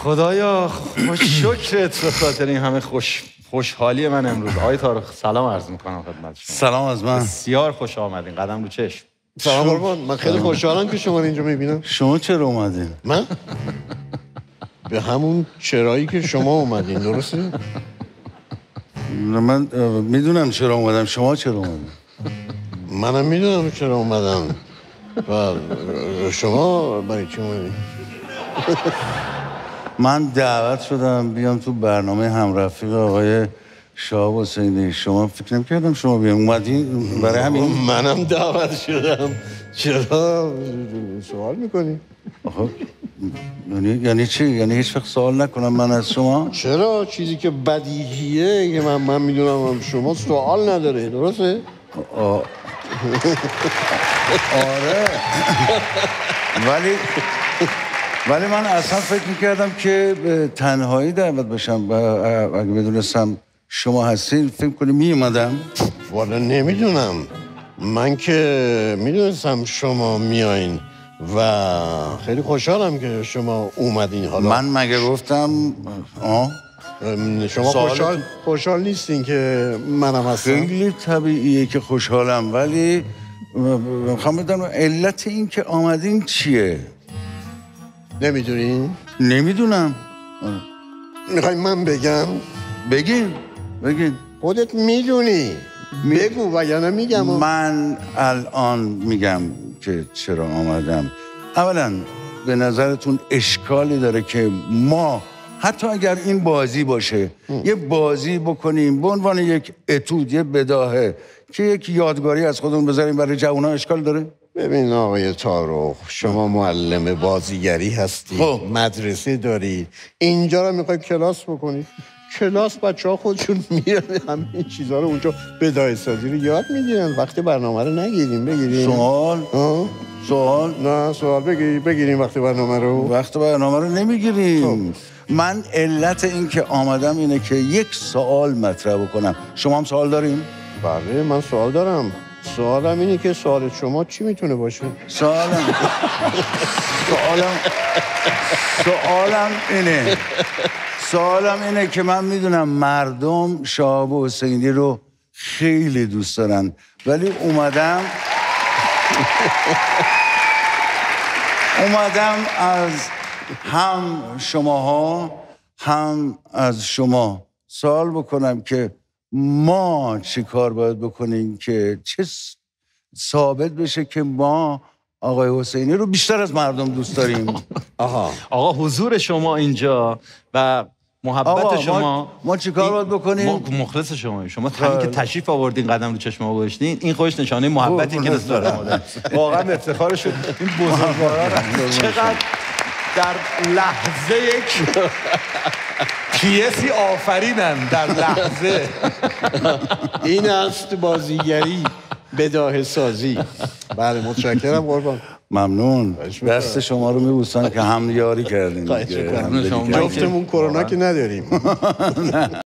خدایا شکرت به خاطر این همه خوشحالی من امروز. آقای طارق سلام عرض میکنم خدمت شما. سلام از من. بسیار خوش آمدین. قدم رو چشم. سلام قربان. من خیلی خوشحالم که شما اینجا میبینم. شما چرا اومدین؟ من؟ به همون چرایی که شما اومدین، درسته؟ من میدونم چرا اومدم. شما چرا اومدین؟ منم میدونم چرا اومدم. و شما برای چی اومدین؟ من دعوت شدم بیام تو برنامه همرفیق آقای شهاب حسینی. شما فکر نمی‌کردم شما بیام. اومدین برای همین؟ منم دعوت شدم. چرا سوال میکنی؟ آخه یعنی چی؟ یعنی هیچ وقت سوال نکنم من از شما؟ چرا؟ چیزی که بدیهیه که من میدونم شما سوال نداره، درسته؟ آره. ولی من اصلا فکر میکردم که به تنهایی دعوت بشم. اگه بدونستم شما هستین فکر کنی میومدم. والا نمیدونم. من که میدونستم شما میایین و خیلی خوشحالم که شما اومدین. حالا من مگه گفتم شما خوشحال نیستین که منم هستم؟ خیلی طبیعیه که خوشحالم، ولی میخوام بدونم علت این که آمدین چیه؟ نمیدونین؟ نمیدونم. میخوای من بگم؟ بگین. خودت میدونی. بگو وگرنه میگم. من الان میگم که چرا آمدم. اولا به نظرتون اشکالی داره که ما حتی اگر این بازی باشه یه بازی بکنیم به عنوان یک اتود، یه بداهه که یک یادگاری از خودمون بذاریم برای جوونا؟ اشکال داره؟ ببین آقای طارق، شما معلم بازیگری هستی، مدرسه داری، اینجا رو میخوای کلاس بکنی. کلاس بچه‌ها خودشون میرن همین چیزا رو اونجا بداهه سازی رو یاد میگیرن. وقتی برنامه رو نگیریم بگیریم. سوال؟ نه سوال بگیریم وقتی برنامه رو. وقتی برنامه رو نمیگیریم. من علت این که آمدم اینه که یک سوال مطرح بکنم. شما هم سوال داریم؟ بله من سوال دارم. سوالم اینه که سوال شما چی میتونه باشه؟ سوالم اینه که من میدونم مردم شهاب حسینی رو خیلی دوست دارن، ولی اومدم از هم شماها هم از شما سوال بکنم که ما چی کار باید بکنیم که چه ثابت بشه که ما آقای حسینی رو بیشتر از مردم دوست داریم. آقا حضور شما اینجا و محبت شما. ما چی کار باید بکنیم؟ مخلص شما همین که تشریف آوردین، قدم رو چشم ما گذاشتین، این خودش نشانه محبتی که دوست دارم. واقعا افتخار شد. این بزرگوارا چقدر در لحظه یک پیسی آفرینن. در لحظه. این است بازیگری، بداهه سازی. بله متشکرم قربان. ممنون. دست شما رو میبوسن که هم یاری کردین. جفتمون کرونا که نداریم.